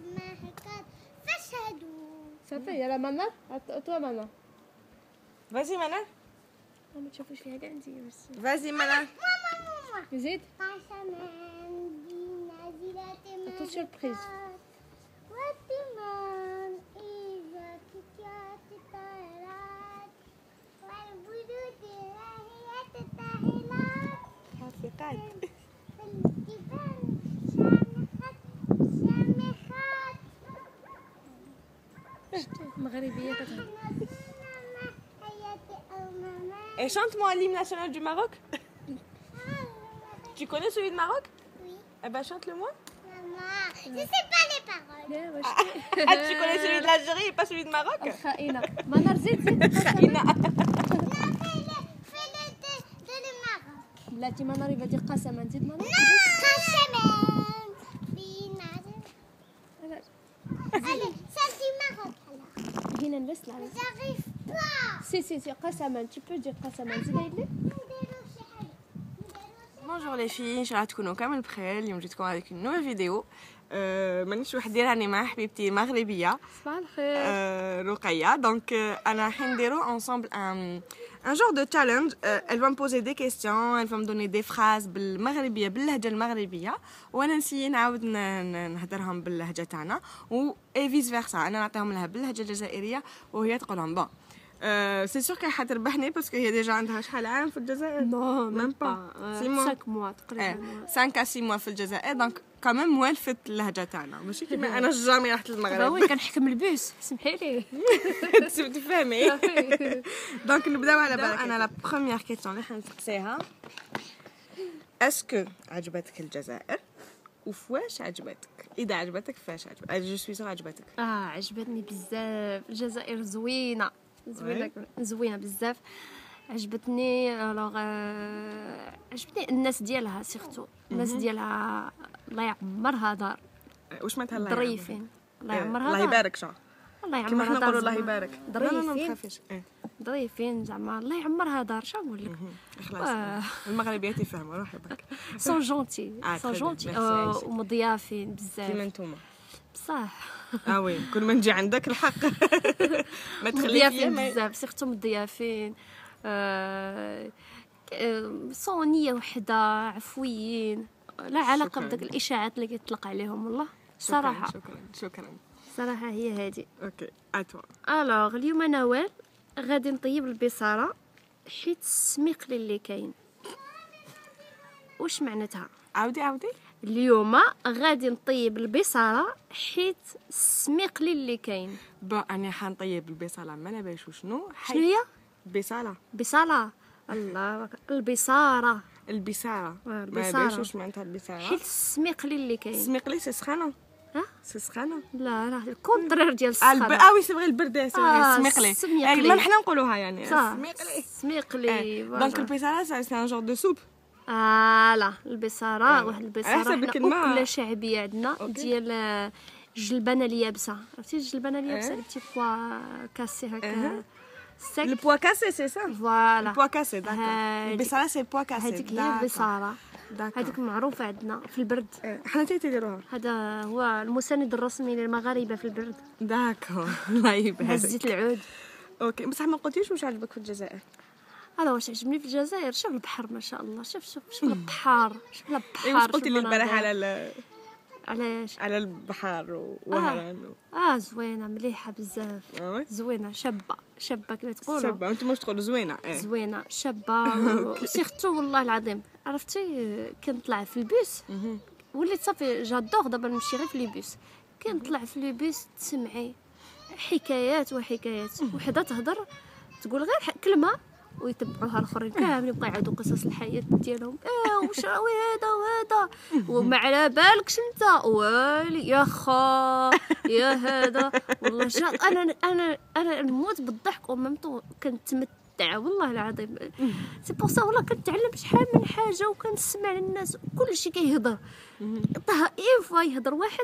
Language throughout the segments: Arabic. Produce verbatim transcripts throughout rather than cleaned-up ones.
Ça fait, il y a la manal. Toi, Mana. Vas-y, Mana. ما تشوفوش فيها كاع انت بس. Vas-y, Mana. زيد. Tout surprise. مغربية كتهضر. Et chante-moi l'hymne national du Maroc. Tu connais celui de Maroc? Oui. Eh ben chante-le-moi. Maman, je sais pas les paroles. لا واش. Ah, tu connais celui de l'Algérie et pas celui de Maroc? خائنة. منار زيد زيد. خائنة. Fais-le de, de le Maroc. بلاتي منار يبغى يدير قسما نزيد منار. قسما بالله. علاش؟ Allez, celle du Maroc alors. هنا نلبس العريس. J'arrive pas. سي سي سي قسما tu peux dire قسما زيد لي. Bonjour les filles, je suis تكونوا كامل بخير. اليوم جيتكم avec une nouvelle vidéo. أه مانيش وحدي راني مع حبيبتي مغربيه صباح الخير. أه رقيه. دونك أه انا راح نديرو ensemble un un genre de challenge. أه elle va me poser des questions, elle va me donner des phrases بالمغربيه باللهجه المغربيه وانا نسيي نعاود نهضرهم باللهجه تاعنا و اي فيس فيرسا. انا نعطيهم لها باللهجه الجزائريه وهي تقولهم بون. أه سي سور كي حتربحني باسكو هي ديجا عندها شحال عام في الجزائر؟ نو ميم با خمسة موا تقريبا. خمسة ستة موا في الجزائر. دونك كمان والفت اللهجه تاعنا ماشي كيما انا جامي رحت للمغرب. وي كنحكم البوس سمحي لي. تفهمي. دونك نبداو على بالك. انا لا بروميير كيسيون اللي حنسقسيها اسكو عجبتك الجزائر وفواش عجبتك؟ اذا عجبتك فاش عجبتك؟ جو سوي سور عجبتك. اه عجبتني بزاف. الجزائر زوينه زوينه زوينه بزاف. عجبتني الوغ عجبتني الناس ديالها سيرتو الناس ديالها الله يعمرها دار. واش معناتها الله ظريفين الله يعمرها الله يبارك شا الله كيما يعمرها حنا دار نقولوا الله يبارك. لا لا ما ظريفين تخافيش. ظريفين زعما الله يعمرها دار. شنو نقول لك خلاص المغربيات يفهموا روحي برك. سون جونتي آه، سون très bien. جونتي Merci عايشة. ومضيافين كيما بزاف نتوما. بصح اه وي كل ما نجي عندك الحق ما تخليش مضيافين ما- بزاف سيرتو مضيافين. آه، آه، صونية وحدة عفويين لا علاقة شكراً. بداك الإشاعات اللي كيطلق عليهم والله شكراً، صراحة شكرا شكرا. صراحة هي هذه. اوكي اتوا. الوغ اليوم نوال غادي نطيب البصارة حيت السميقلي اللي كاين. واش معناتها؟ عاودي عاودي. اليوم غادي نطيب البصارة حيت السميقلي اللي كاين. بون انا حنطيب البصله ما نبالش وشنو شنو هي؟ بصله بصالة. الله أكبر. البصارة البصاره آه، ما البصارة. نبالش واش معناتها البصاره. حيت السميقلي اللي كاين. سميقلي سي سخانه. ها؟ سي سخانه. لا لا الكونترير ديال آه، الب... السخانة. اه وي سي فغي البرده سي آه، سميقلي. السميقلي. ما حنا نقولوها يعني صح سميقلي. سميقلي دونك البصاره سي ان جور دو سوب. فوالا البصارة. آه. واحد على البصارة حسب حنا الكلمة. أكلة شعبية عندنا أوكي. ديال آه، الجلبانة اليابسة. عرفتي الجلبانة اليابسة إيه. اللي بتي بوا كاسي هكا أها. سك. البوا كاسي سي سا. فوالا البوا كاسي داكور. هاديك- البصاره سي البوا كاسي. هذيك هي البصارة. داكور. هذيك معروفة عندنا في البرد. حنا تي تيديروها. هذا هو المساند الرسمي للمغاربة في البرد داكور. الله يبارك. هزيت العود. اوكي بصح ما قلتيش واش عجبك في الجزائر. انا واش عجبني في الجزائر شوف البحر ما شاء الله. شوف شوف شوف البحر شوف البحر. اي واش شوف قلتي لي البارح المناظر. على ال... علاش؟ على البحر ووهران. اه زوينه مليحه بزاف. اه وي زوينه شابه شابه كما تقولوا. شابه انتم واش تقولوا زوينه. ايه زوينه شابه وسيرتو والله العظيم. عرفتي كنطلع في البيس مهم. وليت صافي جادور دابا نمشي غير في لي بيس. كنطلع في لي بيس تسمعي حكايات وحكايات. وحده تهضر تقول غير ح- كلمه ويتبعوها الاخرين كامل يبقى يعيطوا قصص الحياه ديالهم. اه واش راوي هذا وهذا وما على بالكش انت ويلي يا خا يا هذا والله جا انا انا انا نموت بالضحك ومامتو كنتمتع والله العظيم. سي بور سا والله كنتعلم شحال من حاجه وكنسمع الناس كلشي كيهضر. طه اين فوا يهضر واحد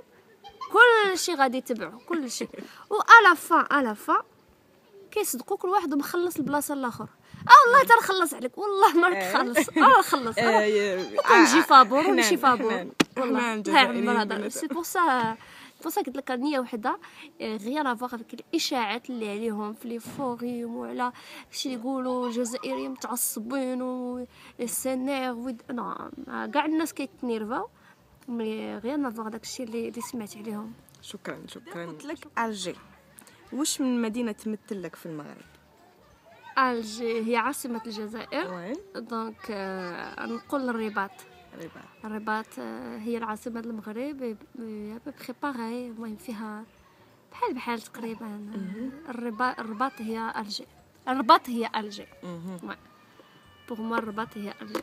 كلشي غادي يتبعو كلشي. والا فا الا فا كيصدقوا كل واحد ومخلص البلاصه الاخر. اه والله تنخلص عليك والله ما تخلص. اه خلص كنجي فابور ونمشي فابور والله ها عمر هذا. سي بور سا بصح قلت لك النيه وحده غير افواغ في الاشاعات اللي عليهم في لي فوريم وعلى شي اللي يقولوا الجزائريين متعصبين و السنير ود انا كاع الناس كيتنيرفاو مي غير نافواغ داكشي اللي اللي سمعت عليهم. شكرا شكرا. قلت لك الجي واش من مدينه تمثل لك في المغرب؟ الجي هي عاصمه الجزائر وي دونك آه نقول الرباط. الرباط الرباط آه هي العاصمه المغرب بخي باغي المهم فيها بحال بحال تقريبا. الرباط الرباط هي الجي الرباط هي الجي بوغ موا الرباط هي الجي.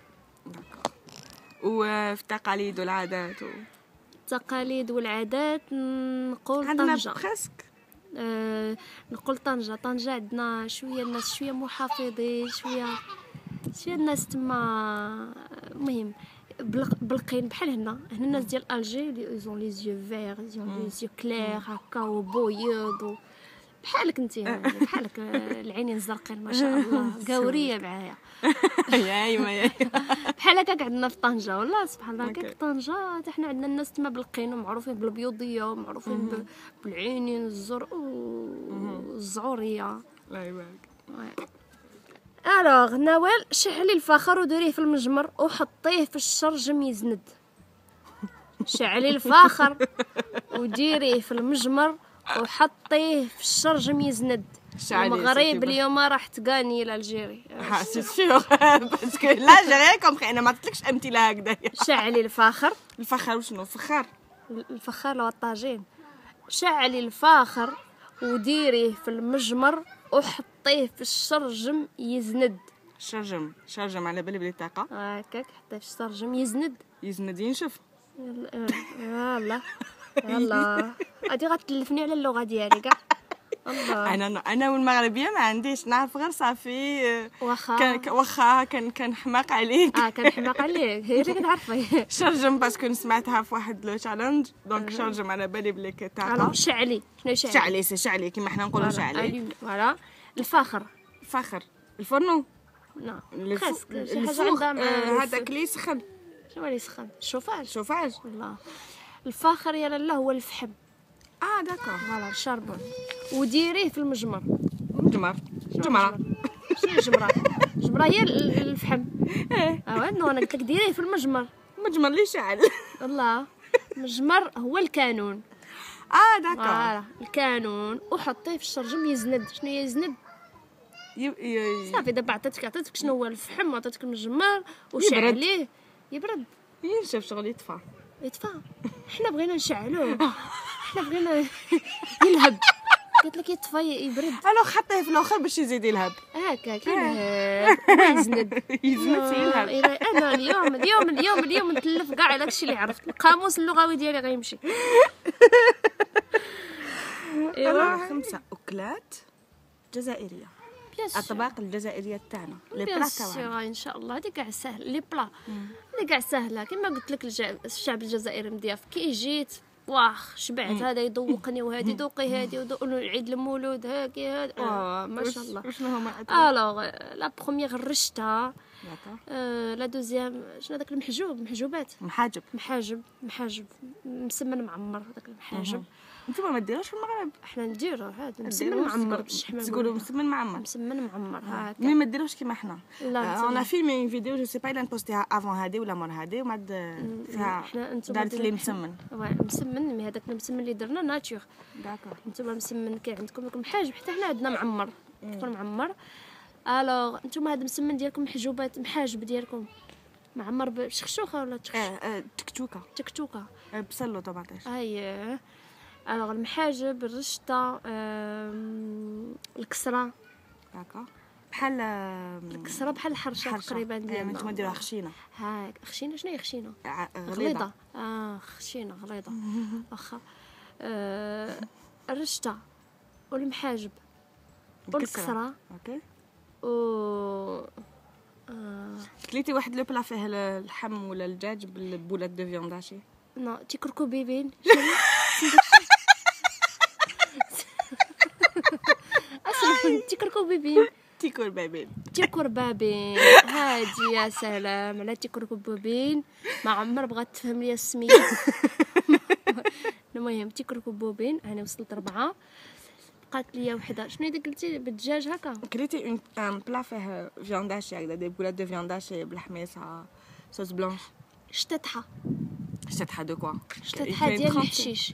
وفي التقاليد والعادات و... التقاليد والعادات نقول عندنا طنجة. بريسك أه نقول طنجة. طنجة عندنا شوية الناس شوية محافظين شوية شوية الناس تما مهم بلقين بحال هنا هنا الناس ديال الجي لي زون لي زيو فير زون لي زيو كلير هكا وبويض بحالك انت بحالك العينين زرقين ما شاء الله قاوريه معايا يا ايما يا بحال هكاك عندنا في طنجة والله سبحان الله. كاين طنجة حتى حنا عندنا الناس تما بالقين ومعروفين بالبيوضيه ومعروفين بالعينين الزرق والزعوريه. الله يبارك. الوغ نوال شعلي الفخر وديريه في المجمر وحطيه في الشرجم يزند. شعلي الفخر وديريه في المجمر وحطيه في الشرجم يزند. المغرب اليوم راح تغاني لالجيري سي سيغ باسكو لا جيري كومبري انا ما قلتلكش امثله هكذايا. شعلي الفخر الفخر وشنو الفخر؟ الفخار لو الطاجين. شعلي الفاخر وديريه في المجمر وحطيه في الشرجم يزند. شرجم شرجم على بالي بلي طاقه هكاك حطيه في الشرجم يزند يزند ينشف. يلا يلا غادي غتلفني على اللغه ديالي كاع الله. انا انا والمغربيه ما عنديش نعرف غير صافي واخا كان واخا كان كان حماق عليك. اه كان حماق عليك هي اللي كتعرفي. شرجم باسكو سمعتها في واحد لو تشالنج دونك شرجم على بالي بلي كطاقه. شعلي شنو شعلي؟ شعلي سي شعلي كيما حنا نقولوا شعلي. فوالا الفخر الفخر الفرنو لا الفخر شي حاجه عندها هذاك اللي يسخن. شنو اللي يسخن؟ الشوفاج. الشوفاج والله الفخر يا لاله هو الفحم. اه داكور فوالا الشربون وديريه في المجمر. مجمر جمره شنو الجمره؟ الجمره هي الفحم. ايه اه نو انا قلت لك ديريه في المجمر. مجمر اللي شعل. والله المجمر هو الكانون. اه داكور فوالا الكانون وحطيه في الشرجم يزند. شنو يزند؟ صافي دابا عطيتك عطيتك شنو هو الفحم وعطيتك المجمر وشعليه يبرد ينشف شغل يطفى يطفى. حنا بغينا نشعلوه حنا بغينا يلهب. قلت لك يطفى يبرد. الو حطيه في الاخر باش يزيد يلهب هكاك يلهب ويزند يزند يلهب. انا اليوم اليوم اليوم اليوم نتلف كاع على داكشي اللي عرفت. القاموس اللغوي ديالي غيمشي. ايوا خمسه اكلات جزائريه الطباق الجزائريه تاعنا لي بلا تاعنا ان شاء الله. هذه كاع سهل لي بلا هذه كاع سهله كما قلت لك. الشعب الجزائري مضياف كي جيت واخ شبعت. هذا يذوقني وهذه ذوقي هذه وذوق عيد المولود هاكي هذا اه ما شاء الله. شنو هما الوغ لا بروميير الرشته. آه لا دوزيام شنو داك المحجوب محجوبات محاجب محاجب محاجب مسمن معمر داك المحاجب. نتوما ما ديروش في المغرب؟ احنا نديروه هذا مسمن معمر بالشحمه. تقولوا مسمن معمر مسمن معمر هكا مي ما ديروش كيما حنا. لا انا فيلمي فيديو جو سي با الا نبوستيها افون هادي ولا مور هادي وما فيها دارت لي مسمن. واه مسمن مي هذاك المسمن اللي درنا ناتور. داكور نتوما مسمن كاين عندكم لكم محاجب حتى حنا عندنا معمر كيكون معمر. الوغ نتوما هذا المسمن ديالكم محجوبات محاجب ديالكم معمر بشخشوخه ولا تخش اه تكتوكه تكتوكه بصل وطماطيش. اييه الوغ المحاجب الرشته الكسره داكور بحال الكسره بحال الحرشه تقريبا ديالنا. نتوما ديروها خشينه. هاك خشينه. شنو هي خشينه؟ غليظه. اه خشينه غليظه واخا. آه الرشته والمحاجب والكسره اوكي و آه. كليتي واحد لو بلا فيه اللحم ولا الدجاج بالبولات دو فيوند هاشي نو تيكركو بيبين. اصلا تيكركو بيبين تيكور بابين تيكور بابين هادي يا سلام على تيكركو بابين. ما عمر بغات تفهم لي السميه. المهم تيكركو بوبين انا وصلت ربعه. بقات ليا وحده. شنو اذا قلتي بالدجاج هكا؟ كليتي ان بلا فيه فياند هاشي هكذا دي بولات دو فياند هاشي بالحميصه صوص بلونش. شتتها شتتها دو كوا؟ شتتها ديال الحشيش.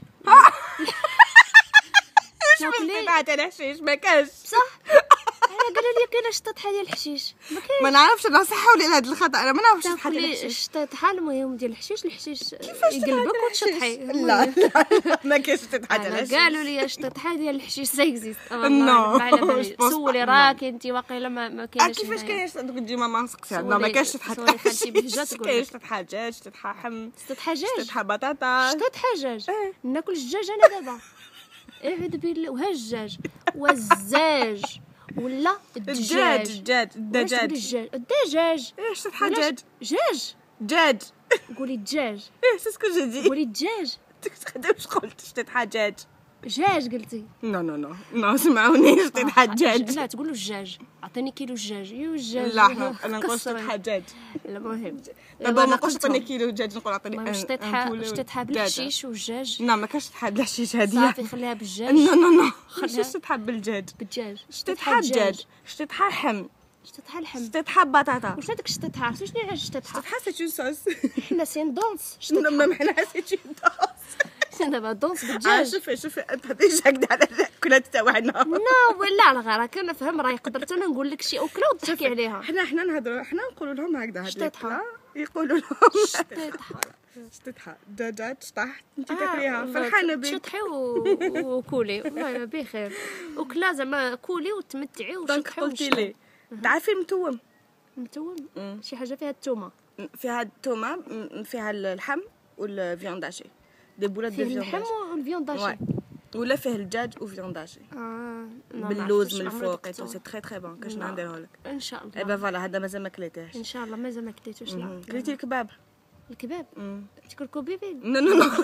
شنو شتتها ديال الحشيش ما كاش صح. انا قالوا لي كاينه شطحه ديال الحشيش ما كاينش. ما نعرفش انا صح ولا لا هذا الخطا انا ما نعرفش شطحه ديال تاكلي الحشيش. شطحه المهم ديال الحشيش الحشيش يقلبك وتشطحي. لا لا ما كاينش شطحه ديال الحشيش. قالوا لي شطحه ديال الحشيش ساكزيست. نو. سولي راك انت واقيلا ما ما كاينش. كيفاش كاينش دوك ديما ما نسقسي لا سولي- ما كاينش شطحه سولي خالتي بهجة تقول كاينش لك. شطحه دجاج شطحه حم شطحه دجاج شطحه بطاطا شطحه دجاج. إيه. ناكل الدجاج انا دابا. اعوذ بالله. وها الدجاج والزاج ولا الدجاج الدجاج. الدجاج واش تقولي الدجاج الدجاج الدجاج ايه شطحه ولا دجاج دجاج. دجاج قولي الدجاج ايه سي سكو جو دي قولي الدجاج. واش قلت شطحه دجاج دجاج قلتي. نو نو نو نو سمعوني شطحه دجاج لا تقولوا الدجاج. عطيني كيلو الدجاج. يو الدجاج. لا احنا انا نقول كسري. شطحه دجاج المهم دابا ما نقولش عطيني كيلو دجاج نقول عطيني المهم شطيتها شطيتها بالحشيش والدجاج. لا ما كاش شطحه بالحشيش هذه صافي خليها بالدجاج. نو نو نو خليها. ماشي شطحه بالدجاج بالدجاج. شطحه دجاج شطحه حم شطيتها اللحم. شطحه بطاطا واش هذاك شطيتها عرفتي شنو يعني شطيتها؟ شطحه سي اون صوص حنا سين دونس نو شطيتها. ما حنا سي اون حنا دابا دونس آه بالدجاج. شوفي شوفي انت هذيك هكذا على الكلات تاعنا نو ولا على غير هكا نفهم راهي قدرت انا نقول لك شي اكله وتحكي عليها. حنا حنا نهضروا حنا نقولوا لهم هكذا هاد شطيتها. الأكلة، يقولوا لهم شطيتها. شطيتها دجاج شطح انت آه، تاكليها والله فرحانه بك تشطحي و- وكولي والله بخير. وكلا زعما كولي وتمتعي دونك وشطحي قلتي لي تعرفي المتوم متوم. مم. شي حاجه فيها التومه. فيها التومه م- فيها اللحم والفيانداشي دي بولات دو فيه اللحم فيانداشي والفيون داشي. واي ولا فيه الدجاج وفيانداشي اه لا، ما باللوز عرفتش، من عمري الفوق دقتو. سي تري تري بون كاش لا. نديرها لك ان شاء اي الله. با فوالا هذا مازال ما كليتيهش ان شاء الله مازال ما كليتوش. لا كليتي الكباب الكباب مم. تكركو بيبي. نو نو نو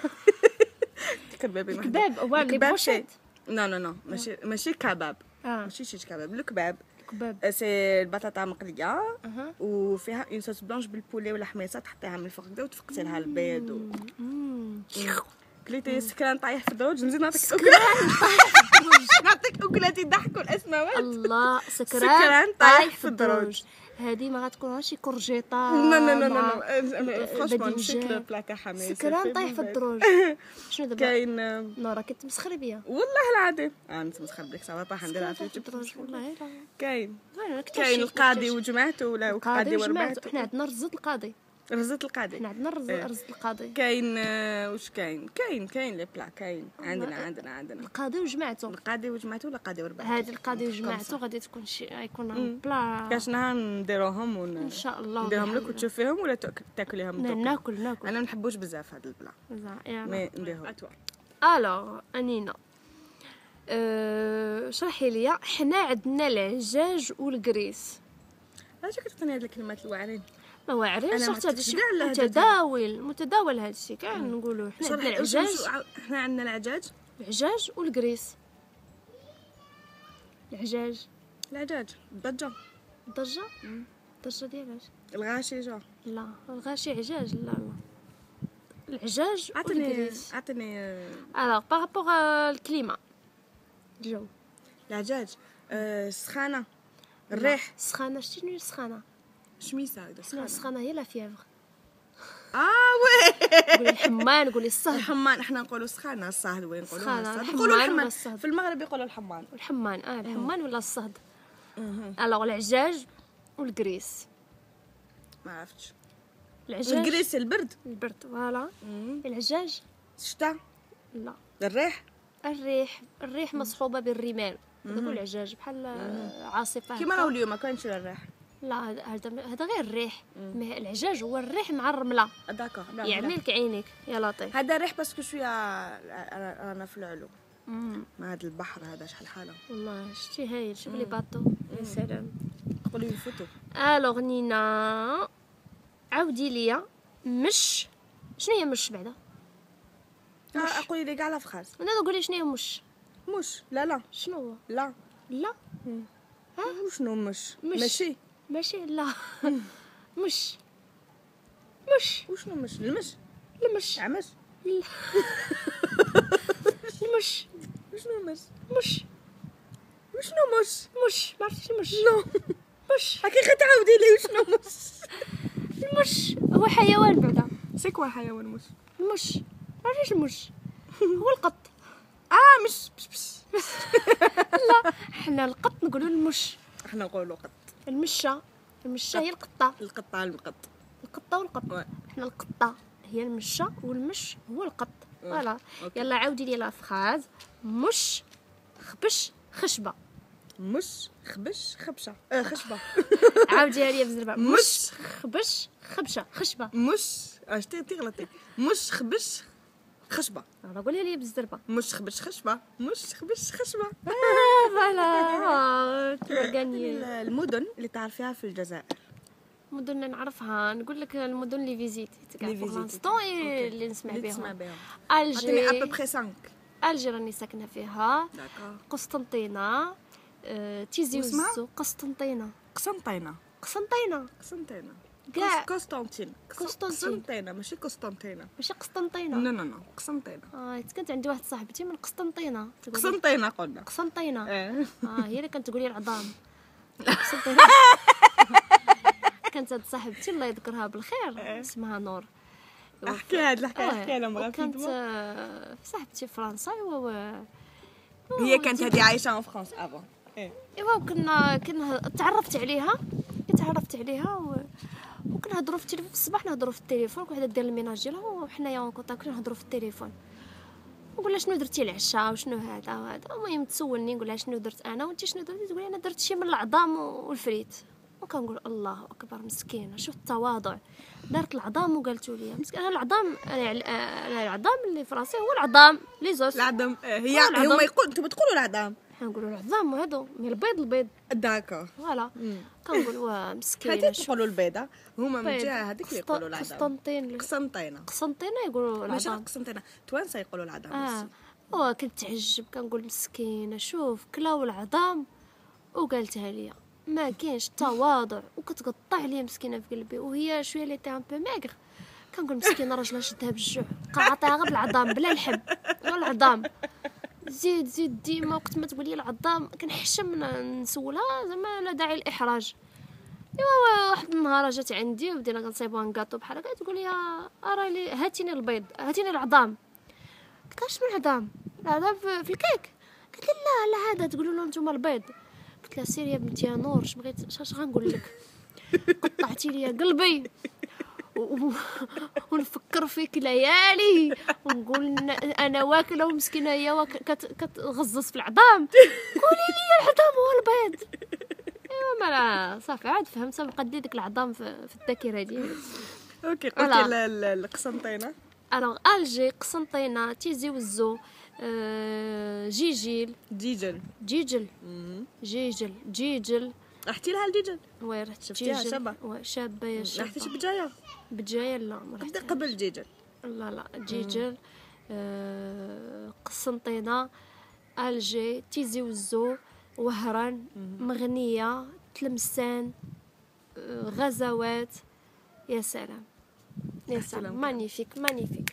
الكباب الكباب هو لي الكباب بروشيت. نو نو نو ماشي ماشي كباب اه ماشي شيش كباب الكباب الكباب. سي البطاطا مقليه اها. وفيها اون صوص بلانش بالبولي ولا حميصه تحطيها من الفوق كدا وتفقتي لها البيض و... مم. كليتي سكران طايح في الدروج نزيد نعطيك أكل نعطيك اكلات يضحكوا الاسماوات الله سكران سكران طايح طايح في في الدروج. الدروج. هذه ما غتكونش شي كورجيطه. نو نو نو مع نو فرانشمون نسيت باذنجان. لو بلا تاع حميصه سكران طايح في الدروج. شنو دابا؟ كاين نورا كتمسخري بيا. والله العظيم انا نتمسخر بك صافا طاح نديرها في سكران طايح في اليوتيوب الدروج والله لا. كاين أنا كنت كاين شي- القاضي كنت وجمعته ولا القاضي القاضي وجماعته. وربعته حنا عندنا رزة القاضي. رزة القاضي حنا عندنا رزة إيه. رزة القاضي. كاين آه، واش كاين كاين كاين لي بلا كاين عندنا عندنا عندنا القاضي وجماعته. القاضي وجمعته ولا قاضي وربعته هذه القاضي وجماعته غادي تكون شي غيكون بلا. كاش نهار نديروهم ون ان شاء الله. نديرهم لك وتشوفيهم ولا تاك- تاكليهم نا- دوك ناكل ناكل. انا ما نحبوش بزاف هذا البلا زع- يلا. مي نديرهم الوغ انينا أه... شرحي لي. حنا عندنا العجاج والكريس. علاش كتعطيني هاد الكلمات الواعرين ما واعرين أنا ما شرحت هذا الشيء كنتش كاع على هاد متداول متداول هذا الشيء كاع نقولوا حنا عندنا شرح- العجاج شو- شو- حنا عندنا العجاج العجاج والكريس. العجاج العجاج الضجه الضجه الضجه ديال اش؟ الغاشي جا لا الغاشي عجاج. لا لا العجاج عطني والكريس. عطني آه، الوغ بارابور الكليما الجو. العجاج آه، السخانه الريح سخانه. شتي شنو هي السخانه؟ شميسه هكذا لا سخانه السخانه هي لا فيفغ. اه وي قولي الحمان قولي الصهد. الحمان احنا نقولوا سخانه الصهد وين نقولوا سخانة، الصهد الحمان نقولوا ولا الحمان الصهد؟ في المغرب يقولوا الحمان الحمان اه الحمان ولا الصهد. الوغ العجاج والكريس. ما عرفتش العجاج الكريس البرد البرد فوالا. العجاج الشتاء لا الريح الريح. الريح مصحوبه بالرمال. هذا هو العجاج بحال عاصفه كيما هكا. راهو اليوم ما كاينش الريح لا هذا هذا هذا غير الريح. مي العجاج هو الريح مع الرمله. داكور يعمي لك عينيك يا لطيف. هذا الريح باسكو شويه رانا في العلو مم. ما هذا البحر هذا شحال حاله والله شتي هايل. شوف لي باطو يا سلام. قولي الفوتو الوغ نينا عاودي ليا مش. شنو هي مش بعدا؟ آه، قولي لي كاع لا فخاز انا نقول شنو هي مش. مش لا لا شنو هو؟ لا لا وشنو مش مش. ماشي ماشي لا مش مش وشنو مش المش المش عمش المش شنو مش مش وشنو مش مش ما عرفتش المش نو مش هاكي غتعاودي لي وشنو مش المش هو حيوان بعدا سي كوا حيوان مش المش ما عرفتش المش هو القط اه مش مش مش لا حنا القط نقولوا المش احنا نقولوا قط المشة المشة هي القطة القطة القط القطة والقط وي. حنا القطة هي المشة والمش هو القط فوالا أوكي. يلا عاودي لي لا فراز مش خبش خشبة مش خبش خبشة اه خشبة عاوديها لي بزربة مش خبش خبشة خشبة مش اه شتي انتي غلطتي مش خبش خشبة يلا قولها لي بزربة مش خبش خشبة مش خبش خشبة آه، فوالا تغني المدن اللي تعرفيها في الجزائر المدن اللي نعرفها نقول لك المدن اللي فيزيتي تاع لي فرنسا فيزيتي. اللي نسمع اللي تسمع بهم بهم عطيني الجي ابوبخي خمسة الجي راني ساكنه فيها داكور قسطنطينه آه، تيزي واسمها؟ وزو قسطنطينه قسنطينة قسطنطينه قسنطينة كاع. قسطنطين قسطنطين. قسنطينة ماشي قسطنطينة ماشي قسطنطينه نو نو نو قسنطينة اه كانت عندي واحد صاحبتي من قسطنطينه تقول لي قسنطينة قلنا قسطنطينه ايه اه هي اللي كانت تقول لي العظام قسطنطينه كانت هاد صاحبتي الله يذكرها بالخير اسمها نور احكي هاد الحكايه آه، احكي لهم وكانت غير آه، صاحبتي في فرنسا و هي كانت هذه عايشه في فرنسا افون ايه ايوا كنا كنا تعرفت عليها تعرفت عليها و... وكنهضروا في التليفون في الصباح نهضروا في التليفون كل وحده دير الميناج ديالها وحنايا اون كونتاكت نهضروا في التليفون نقول لها شنو درتي العشاء وشنو هذا وهذا المهم تسولني نقول لها شنو درت انا وانت شنو درتي تقول لي انا درت شي من العظام والفريت وكنقول الله اكبر مسكينه شوف التواضع دارت العظام وقالتوا لي مسكينه انا العظام انا أنا العظام اللي في راسي هو العظام لي زوز العظم هي هو العظم. هما يقول انتم تقولوا العظام نقولوا العظام وهادو من البيض البيض داكور فوالا كنقول وا مسكينه هذيك شوف تقولوا البيضه هما من بيض. جهه هذيك اللي قسط- يقولوا العظام قسطنطين قسنطينه قسطنطينه يقولوا ماشي العظام قسنطينه توانسه يقولوا العظام اه بس. هو كنت تعجب كنقول مسكينه شوف كلاو العظام وقالتها لي ما كاينش تواضع وكتقطع لي مسكينه في قلبي وهي شويه لي تي ان بو ماغر كنقول مسكينه راجلها شدها بالجوع قاعطيها غير بالعظام بلا الحب غير العظام زيد زيد ديما وقت ما تقولي العظام كنحشم نسولها زعما لا داعي للاحراج ايوا واحد النهار جات عندي وبدينا كنصايبوها نكاطو بحال هكا تقول لي ارا لي هاتيني البيض هاتيني العظام قلت لها شنو العظام العظام في في الكيك قالت لي لا لا هذا تقولوا له نتوما البيض قلت لها سيري يا بنتي يا نور اش بغيت اش غنقول لك قطعتي لي قلبي و- ونفكر فيك ليالي ونقول ن- انا واكله ومسكينه هي واك- كت- كتغزز في العظام قولي لي العظام هو البيض ايوا ما لا صافي عاد فهمت بقى ديك العظام في, في الذاكره ديالي اوكي فوالا. قلتي ال- ال- القسنطينه الوغ الجي قسنطينه تيزي وزو آه، جيجيل ديجل جيجل جيجل جيجل رحتي لها الديجل وي رحت شفتيها جيجل. شابة؟ وي شابه يا ما رحتيش شابه بجايه بجايه لا ما بدي رحت قبل ديجل لا لا جيجل آه، قسنطينه الجي تيزي وزو وهران مغنيه تلمسان آه، غزوات يا سلام يا سلام لهم مانيفيك مانيفيك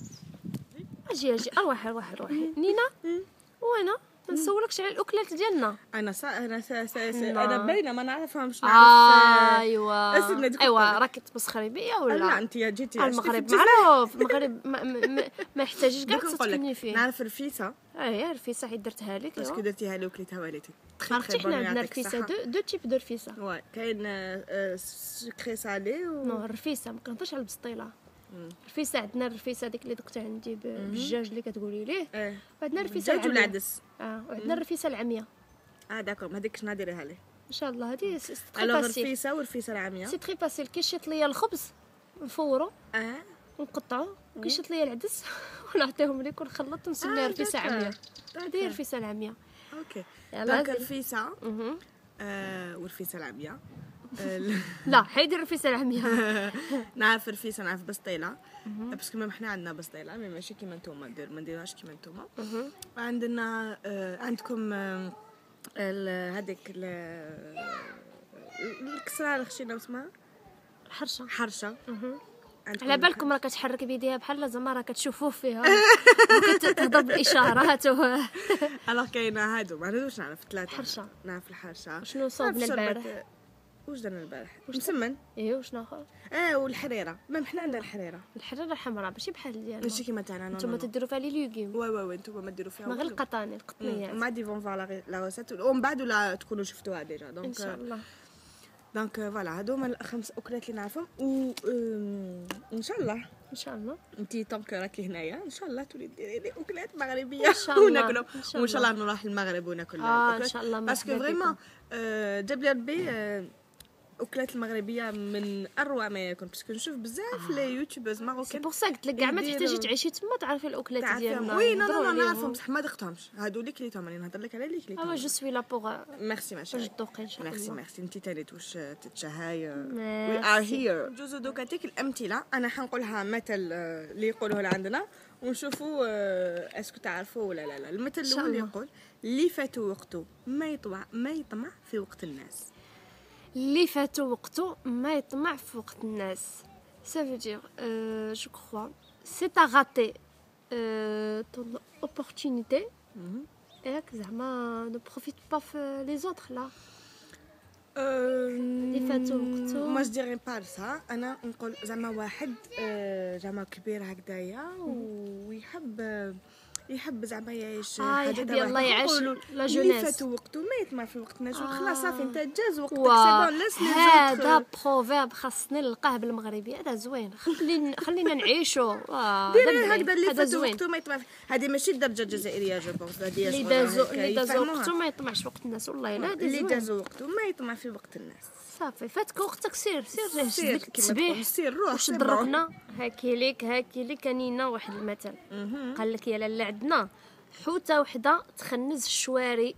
اجي اجي اروح اروح اروح نينا وانا ما نسولكش على الاكلات ديالنا انا سا... انا سا... سا... سا... لا. انا باينه ما نعرفهمش نعرف ايوا أسد ندير ايوا كتر. راكي تمسخري بيا لا ولا انت يا جيتي المغرب معروف المغرب ما, ما, ما, ما يحتاجش كاع تسكني فيه نعرف الرفيسه اي رفيسه حيت درتها لك باسكو ايوا درتيها لي وكليتها والدتي عرفتي حنا عندنا رفيسه دو دو تيب دو رفيسه واي كاين آه، سكري سالي و نو الرفيسه ما كنهضرش على البسطيله الرفيسه عندنا الرفيسه ديك اللي دقت عندي ب- بالدجاج اللي كتقولي ليه ايه وعندنا الرفيسه الدجاج ولا العمية عدس اه وعندنا الرفيسه العمية اه داكور ما هذيك شنو نديرها ليه ان شاء الله هذه سي تري الوغ فاسيل الرفيسه والرفيسه العاميه سي تري فاسيل كيشيط ليا الخبز نفورو اه ونقطعو وكيشيط ليا العدس ونعطيهم ليك ونخلط ونسميها آه، رفيسه داكور. عمية هذه هي داكور. الرفيسه العمية اوكي يلا دونك زيد. الرفيسه مهم. آه، والرفيسه العاميه ال- لا حيدي الرفيسه العمية نعرف الرفيسه نعرف بسطيله باسكو ميم حنا عندنا بسطيله مي ماشي كيما نتوما ندير ما نديروهاش كيما نتوما مهم. عندنا آه، عندكم آه، ال- هذيك ال- الكسرة اللي خشينا اسمها الحرشه حرشه مهم. على بالكم راه كتحرك بيديها بحال زعما راه كتشوفوه فيها كتهضر بالاشارات و الوغ كاينه هادو ما نعرفوش نعرف ثلاثه الحرشة. نعرف الحرشه شنو صوبنا البارح؟ واش درنا البارح مسمن ايوا شنو اخر اه والحريره ما حنا عندنا الحريره الحريره الحمراء ماشي بحال ديالنا ماشي كيما تاعنا نتوما تديروا فيها لي ليغوم وي وي وي نتوما ما ديروا فيها ما غير القطاني القطنيات ما دي فون فوالا لا روسيت ومن بعد ولا تكونوا شفتوها ديجا ان دونك شاء الله. دونك فوالا هادو هما الخمس اكلات اللي نعرفهم و ان شاء الله ان شاء الله انتي طونك راكي هنايا ان شاء الله تولي ديري لي اكلات مغربيه إن شاء الله. وناكلهم إن شاء وان شاء الله نروح المغرب وناكل آه، إن شاء الله. باسكو مرحبا فريمون جاب لي ربي اكلات المغربيه من اروع ما يكون باسكو نشوف بزاف لي يوتيوبرز سي ماروكان بور سا قلت لك كاع ما تحتاجي تعيشي تما تعرفي الاكلات ديالنا وي نو نهضروا نو عليهم. نعرفهم بصح ما ذقتهمش هادو اللي كليتهم راني نهضر لك على اللي اوا كليتهم جو سوي لا بوغ ميرسي ماشي باش تذوقي ان شاء الله. ميرسي ميرسي انتي تاني توش تتشهاي وي ميرسي. ار هير جوزو دوكا تيك الامثله انا حنقولها مثل آه، اللي يقولوه عندنا ونشوفوا آه، اسكو تعرفوا ولا لا لا المثل شاء الاول الله. يقول اللي فاتوا وقته ما يطمع ما يطمع في وقت الناس اللي فاتو وقته ما يطمع في وقت الناس. ça veut dire euh, je crois c'est à rater euh, ton opportunité et زعما ne profite pas في les autres là. اللي فاتوا وقته. ما جديري با سا انا نقول زعما واحد آه، زعما كبير هكذايا ويحب آه، يحب زعما يعيش آه، حاجة يحب تاع يلا واحد. يعيش نقولوا لا اللي جونيس. فاتوا وقته ما يطمع في وقت الناس آه. خلاص صافي انت جاز وقتك سي وا بون لاس لي هذا زوتر بروفيرب خاصني نلقاه بالمغربي هذا زوين خلينا خلينا نعيشوا آه، ديري دبري. هكذا اللي هذا فاتوا زوين وقته ما يطمع في- هذه ماشي الدرجه الجزائريه جو بونس هذه اللي دازو اللي دازو وقته ما يطمعش في وقت الناس والله لا هذا اللي زوين دازو وقته ما يطمع في وقت الناس صافي فاتك وقتك سير سير جهز سير ديك كيما التسبيح تقول سير روح واش سي بون. ضربنا هاكي ليك هاكي ليك كانينا واحد المثل قال لك يا لاله عندنا حوته وحده تخنز الشواري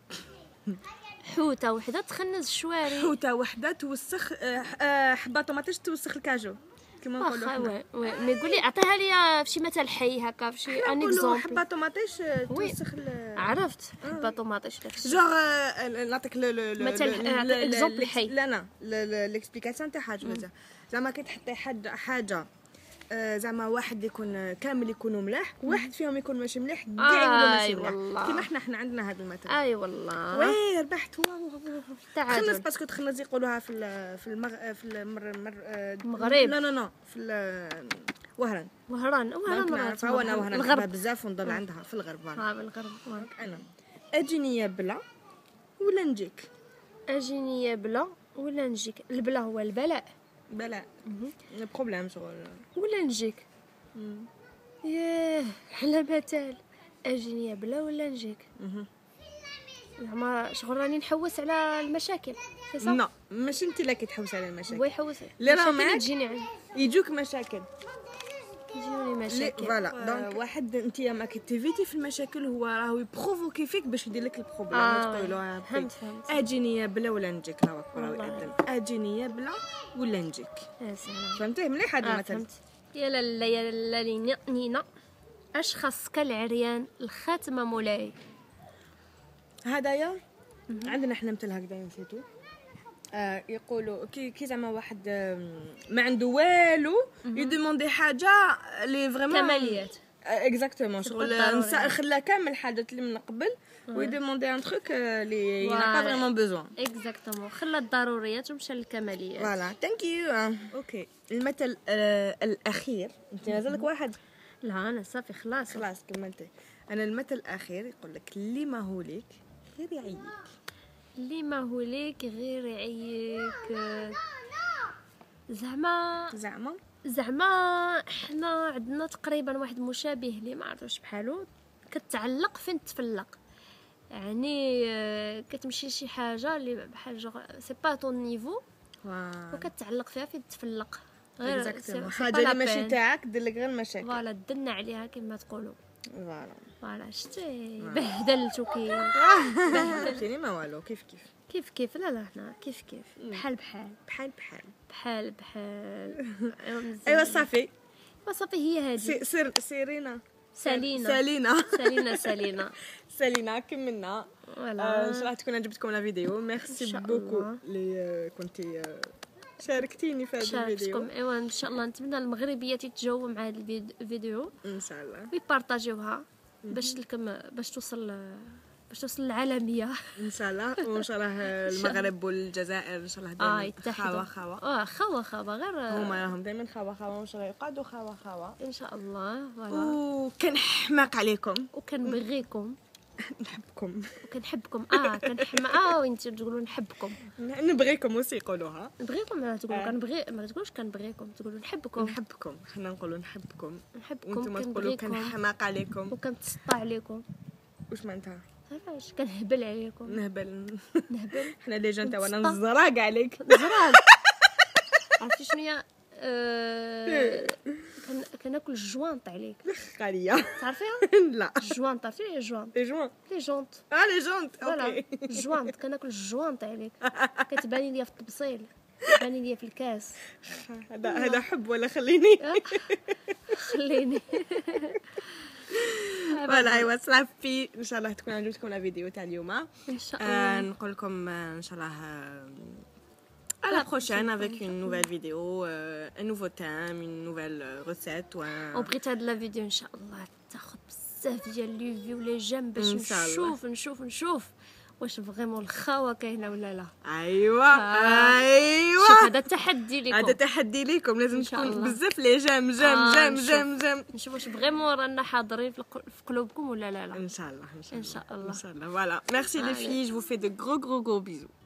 حوته وحده تخنز الشواري حوته وحده توسخ آه، آه، حبه طوماطيش توسخ الكاجو كيما نقولوا واخا حنا. وي وي مي قولي عطيها لي في شي مثل حي هكا في شي ان نقولوا اكزومبل حبه طوماطيش آه، وي. توسخ ال- عرفت حبه طوماطيش داك الشيء. جوغ آه، نعطيك لو لو لو مثل لو- نعطيك لو- إكزومبل لو- حي. لا لا ليكسبليكاسيون تاع حاجه زعما زعما كي تحطي حد حاجه آه، زعما واحد يكون كامل يكونوا ملاح واحد فيهم يكون ماشي مليح كاع يقولوا ماشي آي ملاح والله. كيما حنا حنا عندنا هذا المثل اي والله وي ربحت واو خنز تعادل باسكو تخنز يقولوها في ال- في المغ في المر مر آه، المغرب. لا لا لا في ال- وهران وهران دونك وهران نعرفها وانا وهران نحبها الغرب بزاف ونضل عندها في الغرب فوالا. ها بالغرب وي. انا اجيني يا بلا ولا نجيك اجيني يا بلا ولا نجيك البلا هو البلاء بلا بروبليم شغل ولا نجيك ياه على مثال اجيني يا بلا ولا نجيك زعما شغل راني نحوس على المشاكل سي صح لا ماشي انت اللي كتحوس على هو المشاكل يحوس اللي راه المشاكل معاك تجيني عندي يجوك مشاكل يجيوني لي مشاكل فوالا دونك واحد انت ما كتيفيتي في المشاكل هو راهو يبروفوكي فيك باش يدير لك البروبليم آه، تقولوا فهمت فهمت اجيني يا بلا ولا نجيك راهو راهو والله. يأذن اجيني يا بلا ولا نجيك يا سلام فهمتيه مليح هذا آه المثل فهمت يا لالا يا لالا نينا اش خاصك العريان الخاتمه مولاي هدايا عندنا احنا مثل هكذا نسيتو آه يقولوا كي كي زعما واحد آم، ما عنده والو يدوموندي حاجه لي فريمون كماليات اكزاكتومون شغل بالضرورة. نسا خلا كامل الحاجات اللي من قبل ويدوموندي ان تروك اللي ينا با Voilà. فريمون بيزوان اكزاكتومون خلى الضروريات ومشى للكماليات فوالا ثانك يو اوكي المثل آه الاخير انت مازالك واحد لا انا صافي خلاص خلاص كملتي انا المثل الاخير يقول لك اللي ما هو ليك غير يعيك اللي ما هو ليك غير يعيك زعما زعما زعما احنا عندنا تقريبا واحد مشابه اللي ما عرفتش بحالو كتعلق فين تفلق يعني آه، كتمشي لشي حاجه اللي بحال جوغ سي با طون نيفو وكتعلق فيها فين تفلق اكزاكتومون حاجه اللي ماشي تاعك دير لك غير مشاكل فوالا دنا عليها كما تقولوا فوالا فوالا شتي بهدلتو كي فهمتيني ما والو كيف كيف كيف كيف لا لا حنا كيف كيف بحال بحال بحال بحال بحال بحال ايوا صافي صافي هي هذه سي سير سيرينا سالينا سالينا سالينا سالينا سالينا كملنا فوالا ان شاء الله تكون عجبتكم لا فيديو إن ميرسي شاء بوكو الله. اللي كنتي شاركتيني في هذا الفيديو. شاركتكم ايوا ان شاء الله. نتمنى المغربيات يتجاوبوا مع هذا الفيديو ان شاء الله ويبارطاجيوها باش لكم باش توصل باش توصل للعالميه ان شاء الله. وان شاء الله المغرب والجزائر ان شاء الله اه دائما يتحدوا خاوه خاوه. اه خوا خوا غير هما راهم دائما خاوه خاوه وان شاء الله يقعدوا خاوه خاوه ان شاء الله. فوالا وكنحماق عليكم وكنبغيكم نحبكم وكنحبكم. اه كنحما اه وانتم تقولوا نحبكم. نبغيكم وسي يقولوها نبغيكم ما تقولوا آه. كنبغي ما تقولوش كنبغيكم تقولوا نحبكم. نحبكم. حنا نقولوا نحبكم نحبكم وانتم تقولوا كنبغيكم كنحماق عليكم. وكنتسطى عليكم. واش معناتها علاش كنهبل عليكم. نهبل نهبل حنا لي جون تاعنا ونتسطى. نزراق عليك زراد. عرفتي شنو هي آه، كن- كناكل الجوانط عليك. خاليه تعرفيها لا الجوانط؟ عرفتي لي الجوانط؟ لي جون لي جونط. اه لي جونت فوالا اوكي الجوانط كناكل الجوانط عليك. كتباني ليا في الطبسيل كتباني ليا في الكاس. هذا هذا حب ولا خليني آه، خليني. فوالا ايوا صافي ان شاء الله تكون عجبتكم الفيديو تاع اليوم. ان شاء آه، الله. نقول لكم آه، ان شاء الله à la prochaine avec une nouvelle vidéo, euh, un nouveau thème, une nouvelle euh, recette ou un... وبغيت هاد لا فيديو ان شاء الله تاخذ بزاف ديال لي فيو لي جيم باش إن شاء الله. نشوف نشوف نشوف واش فريمون الخاوه كاينه ولا لا. ايوا آه. ايوا شوف هذا التحدي لكم. هذا تحدي ليكم. لازم إن شاء تكون الله. بزاف لي جيم جيم آه، جيم نشوف. جيم جيم نشوف واش فريمون رانا حاضرين في الق- في قلوبكم ولا لا لا. ان شاء الله ان شاء إن الله شاء الله. ان شاء الله. Voilà, merci les Allez. filles, je vous fais de gros gros gros bisous.